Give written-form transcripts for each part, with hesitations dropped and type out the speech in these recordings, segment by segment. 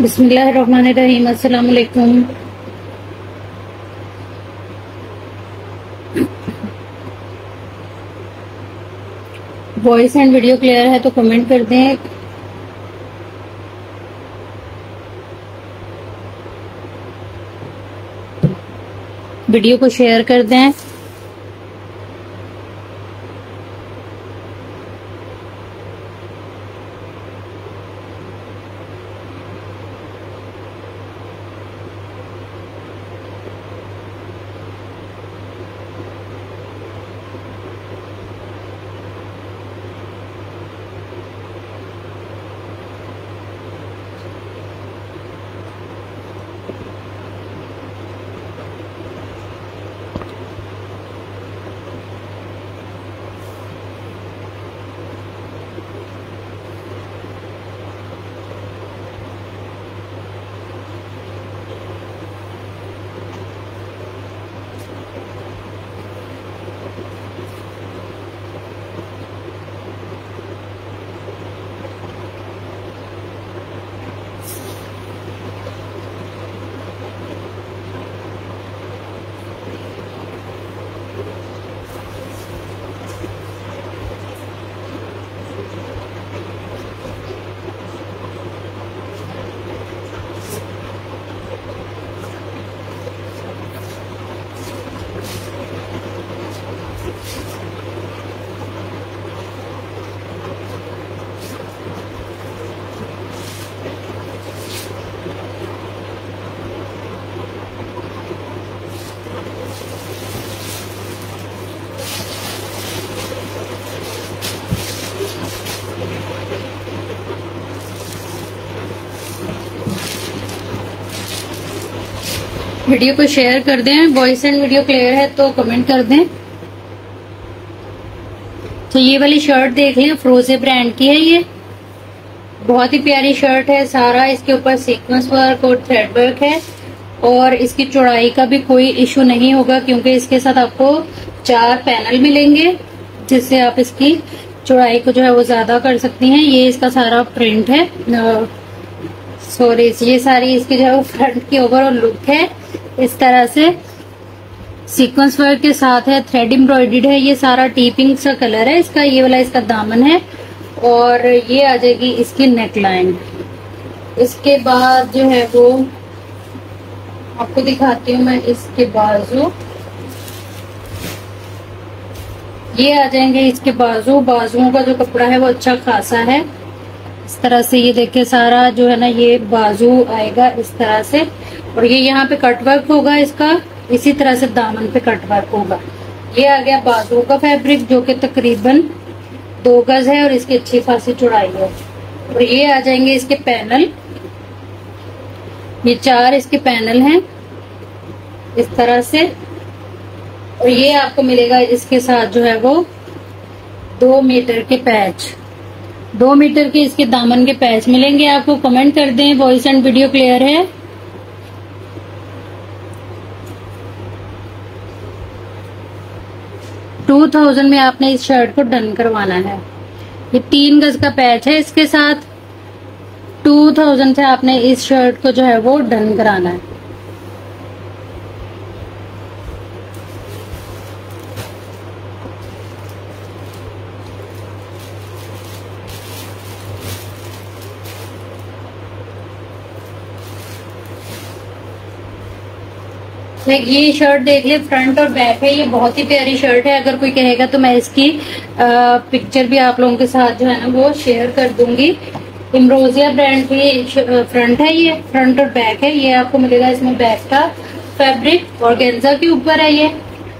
बिस्मिल्लाहिर्रहमानिर्रहीम। अस्सलाम वालेकुम। वॉइस एंड वीडियो क्लियर है तो कमेंट कर दें। वीडियो को शेयर कर दें। वीडियो को शेयर कर दें। वॉइस एंड वीडियो क्लियर है तो कमेंट कर दें। तो ये वाली शर्ट देख लें, फ्रोजे ब्रांड की है। ये बहुत ही प्यारी शर्ट है। सारा इसके ऊपर सीक्वेंस वर्क और थ्रेड वर्क है और इसकी चौड़ाई का भी कोई इशू नहीं होगा क्योंकि इसके साथ आपको 4 पैनल मिलेंगे जिससे आप इसकी चौड़ाई को जो है वो ज्यादा कर सकती हैं। ये इसका सारा प्रिंट है। सॉरी, ये सारी इसकी जो है वो फ्रंट की ओवरऑल लुक है। इस तरह से सीक्वेंस वर्क के साथ है, थ्रेड एम्ब्रॉयडर्ड है। ये सारा टीपिंग सा कलर है इसका। ये वाला इसका दामन है और ये आ जाएगी इसकी नेकलाइन। इसके बाद जो है वो आपको दिखाती हूँ मैं इसके बाजू। ये आ जाएंगे इसके बाजू। बाजुओं का जो कपड़ा है वो अच्छा खासा है। इस तरह से ये देखिए सारा जो है ना ये बाजू आएगा इस तरह से और ये यहाँ पे कट वर्क होगा इसका। इसी तरह से दामन पे कट वर्क होगा। ये आ गया बाजू का फैब्रिक जो कि तकरीबन 2 गज है और इसकी अच्छी खासी चौड़ाई है। और ये आ जाएंगे इसके पैनल। ये 4 इसके पैनल हैं इस तरह से। और ये आपको मिलेगा इसके साथ जो है वो 2 मीटर के पैच। 2 मीटर के इसके दामन के पैच मिलेंगे आपको। कमेंट कर दें वॉइस एंड वीडियो क्लियर है। $2000 में आपने इस शर्ट को डन करवाना है। ये 3 गज का पैच है इसके साथ। 2000 से आपने इस शर्ट को जो है वो डन कराना है। ये शर्ट देख ले, फ्रंट और बैक है। ये बहुत ही प्यारी शर्ट है। अगर कोई कहेगा तो मैं इसकी पिक्चर भी आप लोगों के साथ जो है ना वो शेयर कर दूंगी। इम्रोजिया ब्रांड की फ्रंट है। ये फ्रंट और बैक है। ये आपको मिलेगा इसमें बैक का फैब्रिक और गेंजा के ऊपर है ये।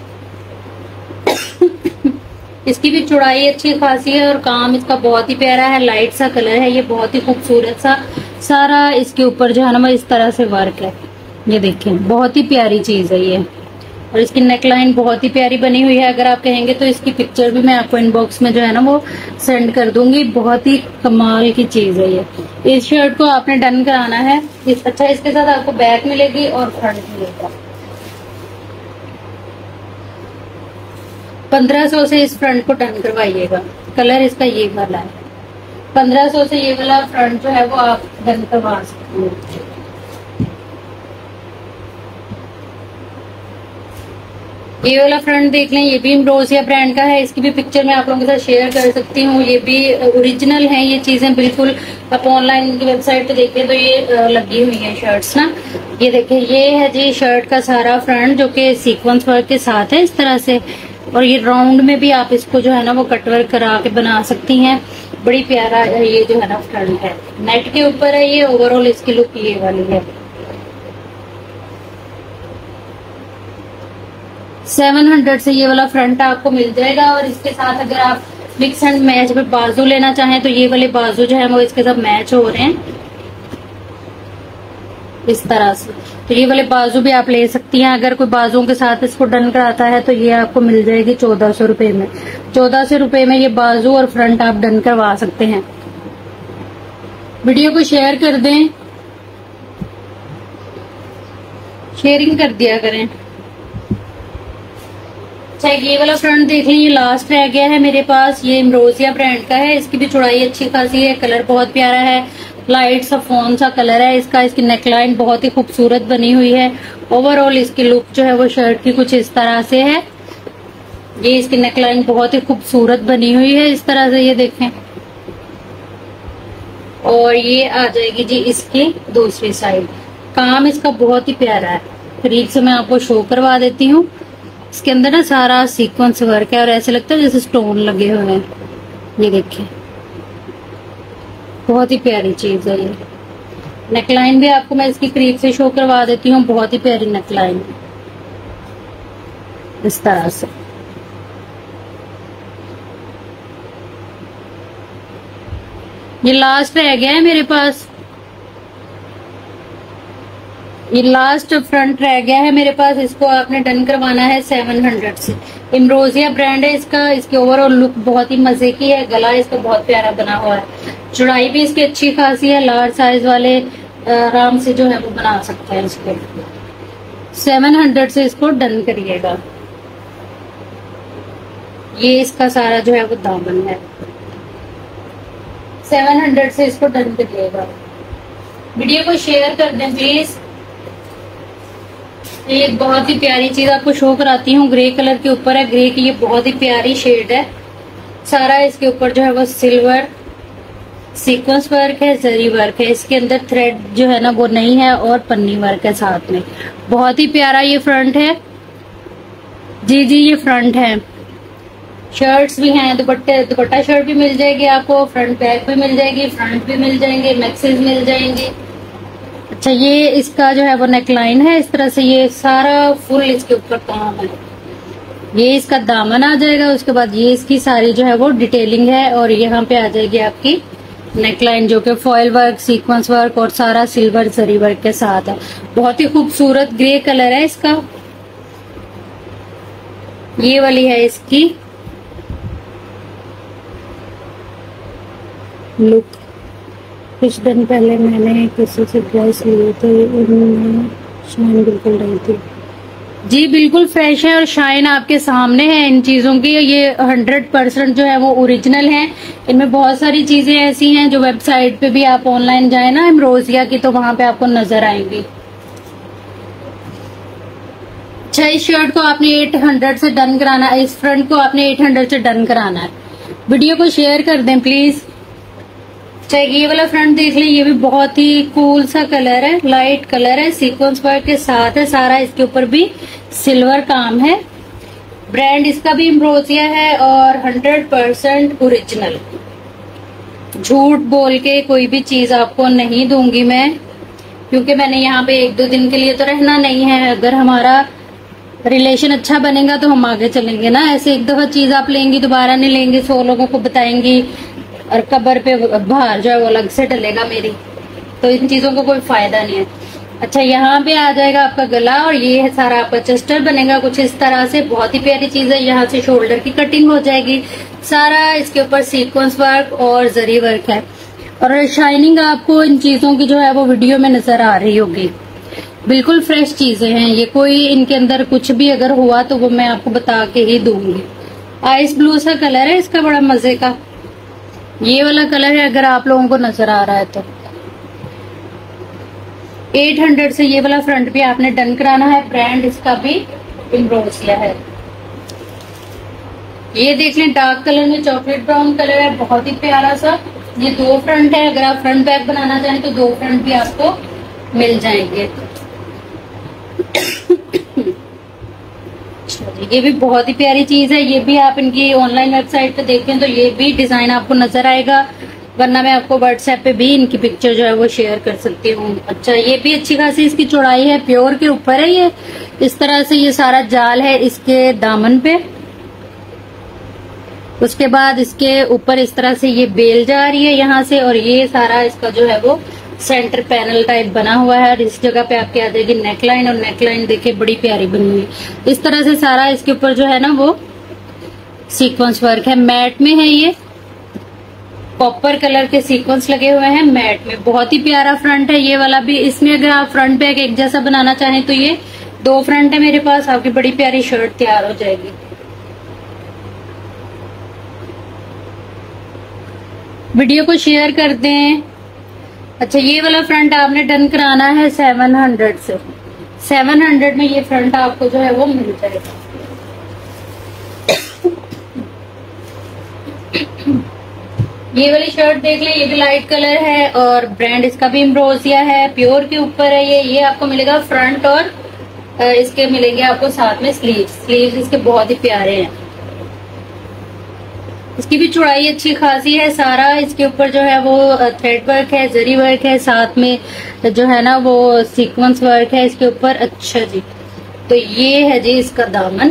इसकी भी चौड़ाई अच्छी खासी है और काम इसका बहुत ही प्यारा है। लाइट सा कलर है। ये बहुत ही खूबसूरत सा सारा इसके ऊपर जो है ना वो इस तरह से वर्क है। ये देखें बहुत ही प्यारी चीज है ये। और इसकी नेकलाइन बहुत ही प्यारी बनी हुई है। अगर आप कहेंगे तो इसकी पिक्चर भी मैं आपको इनबॉक्स में जो है ना वो सेंड कर दूंगी। बहुत ही कमाल की चीज है ये। इस शर्ट को आपने डन कराना है। अच्छा, इसके साथ आपको बैक मिलेगी और फ्रंट मिलेगा। 1500 से इस फ्रंट को डन करवाइएगा। कलर इसका ये वाला है। 1500 से ये वाला फ्रंट जो है वो आप डन करवा सकते हैं। ये वाला फ्रंट देख लें, ये भी एम्ब्रोसिया ब्रांड का है। इसकी भी पिक्चर मैं आप लोगों के साथ शेयर कर सकती हूँ। ये भी ओरिजिनल है ये चीजें बिल्कुल। आप ऑनलाइन इनकी वेबसाइट पे देखें तो ये लगी हुई है शर्ट्स ना। ये देखिए, ये है जी शर्ट का सारा फ्रंट जो कि सीक्वेंस वर्क के साथ है इस तरह से। और ये राउंड में भी आप इसको जो है ना वो कटवर्क करा के बना सकती हैं। बड़ी प्यारा ये जो है ना फ्रंट है, नेट के ऊपर है ये। ओवरऑल इसकी लुक ये वाली है। 700 से ये वाला फ्रंट आपको मिल जाएगा। और इसके साथ अगर आप मिक्स एंड मैच में बाजू लेना चाहें तो ये वाले बाजू जो है वो इसके साथ मैच हो रहे हैं इस तरह से। तो ये वाले बाजू भी आप ले सकती हैं। अगर कोई बाजुओं के साथ इसको डन कराता है तो ये आपको मिल जाएगी 1400 रुपए में। 1400 रुपए में ये बाजू और फ्रंट आप डन करवा सकते हैं। वीडियो को शेयर कर दें, शेयरिंग कर दिया करें। अच्छा, ये वाला फ्रंट देख लें, ये लास्ट रह गया है मेरे पास। ये एम्ब्रोसिया ब्रांड का है। इसकी भी चौड़ाई अच्छी खासी है, कलर बहुत प्यारा है, लाइट सा फोन सा कलर है इसका। इसकी नेकलाइन बहुत ही खूबसूरत बनी हुई है। ओवरऑल इसकी लुक जो है वो शर्ट की कुछ इस तरह से है। ये इसकी नेकलाइन बहुत ही खूबसूरत बनी हुई है इस तरह से, ये देखें। और ये आ जाएगी जी इसकी दूसरी साइड। काम इसका बहुत ही प्यारा है। करीब से मैं आपको शो करवा देती हूँ। इसके अंदर ना सारा सीक्वेंस वर्क है और ऐसे लगता है जैसे स्टोन लगे हुए हैं। ये देखिए, बहुत ही प्यारी चीज है ये। नेकलाइन भी आपको मैं इसकी करीब से शो करवा देती हूँ। बहुत ही प्यारी नेकलाइन इस तरह से। ये लास्ट रह गया है मेरे पास। ये लास्ट फ्रंट रह गया है मेरे पास। इसको आपने डन करवाना है 700 से। एम्ब्रोसिया ब्रांड है इसका। इसकी ओवरऑल लुक बहुत ही मजे की है। गला इसका बहुत प्यारा बना हुआ है। चौड़ाई भी इसकी अच्छी खासी है। लार्ज साइज वाले आराम से जो है वो बना सकते हैं इसको। 700 से इसको डन करिएगा। ये इसका सारा जो है वो दामन है। 700 से इसको डन करिएगा। वीडियो को शेयर कर दें प्लीज। ये बहुत ही प्यारी चीज आपको शो कराती हूँ। ग्रे कलर के ऊपर है। ग्रे की ये बहुत ही प्यारी शेड है। सारा इसके ऊपर जो है वो सिल्वर सीक्वेंस वर्क है, जरी वर्क है। इसके अंदर थ्रेड जो है ना वो नहीं है और पन्नी वर्क है साथ में। बहुत ही प्यारा ये फ्रंट है जी। ये फ्रंट है। शर्ट्स भी हैं, दुपट्टा शर्ट भी मिल जाएगी आपको, फ्रंट बैक भी मिल जाएगी, फ्रंट भी मिल जाएंगे, मैक्सीज मिल जाएंगे। अच्छा, ये इसका जो है वो नेकलाइन है इस तरह से। ये सारा फुल इसके ऊपर काम है। ये इसका दामन आ जाएगा। उसके बाद ये इसकी सारी जो है वो डिटेलिंग है। और यहाँ पे आ जाएगी आपकी नेकलाइन जो कि फॉयल वर्क, सीक्वेंस वर्क और सारा सिल्वर जरी वर्क के साथ है। बहुत ही खूबसूरत ग्रे कलर है इसका। ये वाली है इसकी लुक। कुछ दिन पहले मैंने किसी से ड्रेस लिए थे, इनमें शाइन बिल्कुल नहीं थी जी। बिल्कुल फ्रेश है और शाइन आपके सामने है इन चीजों की। ये 100% जो है वो ओरिजिनल है। इनमें बहुत सारी चीजें ऐसी हैं जो वेबसाइट पे भी आप ऑनलाइन जाए ना एम्ब्रोसिया की तो वहां पे आपको नजर आएंगी। अच्छा, इस शर्ट को आपने 800 से डन कराना है। इस फ्रंट को आपने 800 से डन कराना है। वीडियो को शेयर कर दें प्लीज। चाहे ये वाला फ्रंट देख लें, ये भी बहुत ही कूल सा कलर है, लाइट कलर है, सीक्वेंस वर्क के साथ है। सारा इसके ऊपर भी सिल्वर काम है। ब्रांड इसका भी एम्ब्रोसिया है और 100% ओरिजिनल। झूठ बोल के कोई भी चीज आपको नहीं दूंगी मैं, क्योंकि मैंने यहाँ पे 1-2 दिन के लिए तो रहना नहीं है। अगर हमारा रिलेशन अच्छा बनेगा तो हम आगे चलेंगे ना। ऐसे एक दफा चीज आप लेंगी दोबारा नहीं लेंगी, 100 लोगों को बताएंगी और कब्र पे बाहर जो है वो अलग से डलेगा मेरी। तो इन चीजों का कोई फायदा नहीं है। अच्छा, यहाँ पे आ जाएगा आपका गला और ये है सारा आपका चेस्टर बनेगा कुछ इस तरह से। बहुत ही प्यारी चीज है। यहाँ से शोल्डर की कटिंग हो जाएगी। सारा इसके ऊपर सीक्वेंस वर्क और जरी वर्क है और शाइनिंग आपको इन चीजों की जो है वो वीडियो में नजर आ रही होगी। बिल्कुल फ्रेश चीजें हैं ये। कोई इनके अंदर कुछ भी अगर हुआ तो वो मैं आपको बता के ही दूंगी। आइस ब्लू सा कलर है इसका, बड़ा मजे का। ये वाला कलर है अगर आप लोगों को नजर आ रहा है तो 800 से ये वाला फ्रंट भी आपने डन कराना है। ब्रांड इसका भी इम्ब्रोसिया है। ये देख लें, डार्क कलर में चॉकलेट ब्राउन कलर है, बहुत ही प्यारा सा। ये 2 फ्रंट है, अगर आप फ्रंट बैक बनाना चाहें तो 2 फ्रंट भी आपको मिल जाएंगे। ये भी बहुत ही प्यारी चीज है। ये भी आप इनकी ऑनलाइन वेबसाइट पे देखें तो ये भी डिजाइन आपको नजर आएगा, वरना मैं आपको व्हाट्सएप पे भी इनकी पिक्चर जो है वो शेयर कर सकती हूँ। अच्छा, ये भी अच्छी खासी इसकी चौड़ाई है, प्योर के ऊपर है ये। इस तरह से ये सारा जाल है इसके दामन पे। उसके बाद इसके ऊपर इस तरह से ये बेल जा रही है यहाँ से, और ये सारा इसका जो है वो सेंटर पैनल टाइप बना हुआ है। और इस जगह पे आपके आ जाएगी नेकलाइन, और नेकलाइन देखिए बड़ी प्यारी बनी हुई है। इस तरह से सारा इसके ऊपर जो है ना वो सीक्वेंस वर्क है। मैट में है ये, कॉपर कलर के सीक्वेंस लगे हुए हैं मैट में। बहुत ही प्यारा फ्रंट है ये वाला भी। इसमें अगर आप फ्रंट बैक एक जैसा बनाना चाहें तो ये 2 फ्रंट है मेरे पास, आपकी बड़ी प्यारी शर्ट तैयार हो जाएगी। वीडियो को शेयर कर दें। अच्छा, ये वाला फ्रंट आपने डन कराना है 700 से। 700 में ये फ्रंट आपको जो है वो मिल जाएगा। ये वाली शर्ट देख ले, ये भी लाइट कलर है और ब्रांड इसका भी इम्ब्रोसिया है, प्योर के ऊपर है ये आपको मिलेगा फ्रंट, और इसके मिलेंगे आपको साथ में स्लीव्स इसके बहुत ही प्यारे हैं। इसकी भी चौड़ाई अच्छी खासी है। सारा इसके ऊपर जो है वो थ्रेड वर्क है, जरी वर्क है, साथ में जो है ना वो सीक्वेंस वर्क है इसके ऊपर। अच्छा जी, तो ये है जी इसका दामन,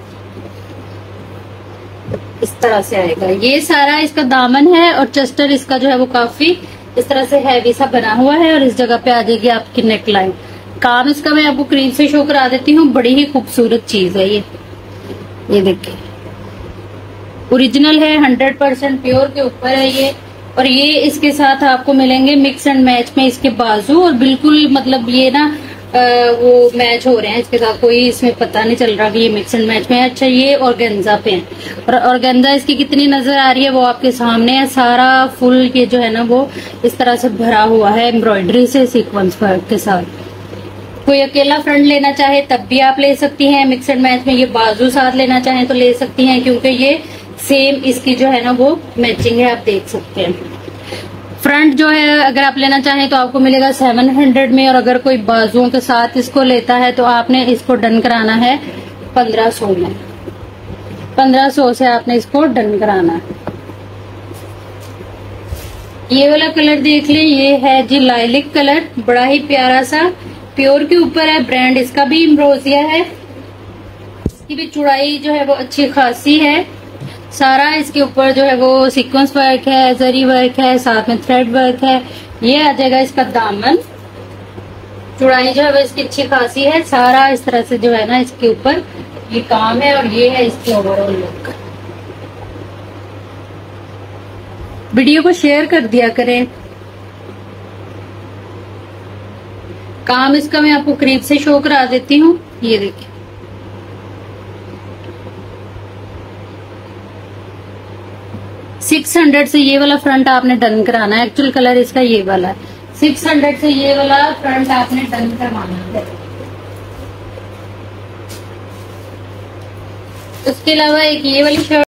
इस तरह से आएगा। ये सारा इसका दामन है, और चस्टर इसका जो है वो काफी इस तरह से हैवी सा बना हुआ है, और इस जगह पे आ जाएगी आपकी नेक लाइन। काम इसका मैं आपको करीब से शो करा देती हूँ, बड़ी ही खूबसूरत चीज है ये देखिए, ओरिजिनल है, 100% प्योर के ऊपर है ये। और ये इसके साथ आपको मिलेंगे मिक्स एंड मैच में इसके बाजू, और बिल्कुल मतलब ये ना वो मैच हो रहे हैं इसके साथ, कोई इसमें पता नहीं चल रहा कि ये मिक्स एंड मैच में है। अच्छा, ये ऑर्गेन्जा पे है, और ऑर्गेन्जा इसकी कितनी नजर आ रही है वो आपके सामने है। सारा फुल ये जो है ना वो इस तरह से भरा हुआ है एम्ब्रॉयडरी से, सीक्वेंस वर्क के साथ। कोई अकेला फ्रंट लेना चाहे तब भी आप ले सकती हैं मिक्स एंड मैच में। ये बाजू साथ लेना चाहें तो ले सकती हैं, क्योंकि ये सेम इसकी जो है ना वो मैचिंग है, आप देख सकते हैं। फ्रंट जो है अगर आप लेना चाहें तो आपको मिलेगा 700 में, और अगर कोई बाजुओं के साथ इसको लेता है तो आपने इसको डन कराना है 1500 में। 1500 से आपने इसको डन कराना है। ये वाला कलर देख लें, ये है जी लाइलिक कलर, बड़ा ही प्यारा सा, प्योर के ऊपर है, ब्रांड इसका भी इम्ब्रोसिया है। इसकी भी चौड़ाई जो है वो अच्छी खासी है। सारा इसके ऊपर जो है वो सीक्वेंस वर्क है, जरी वर्क है, साथ में थ्रेड वर्क है। ये आ जाएगा इसका दामन, चौड़ाई जो है वो इसकी अच्छी खासी है। सारा इस तरह से जो है ना इसके ऊपर ये काम है, और ये है इसकी ओवरऑल लुक। वीडियो को शेयर कर दिया करें। काम इसका मैं आपको करीब से शो करा देती हूँ। ये देखिए, $600 से ये वाला फ्रंट आपने डन कराना है। एक्चुअल कलर इसका ये वाला है। 600 से ये वाला फ्रंट आपने डन करवाना है। उसके अलावा एक ये वाली शर्ट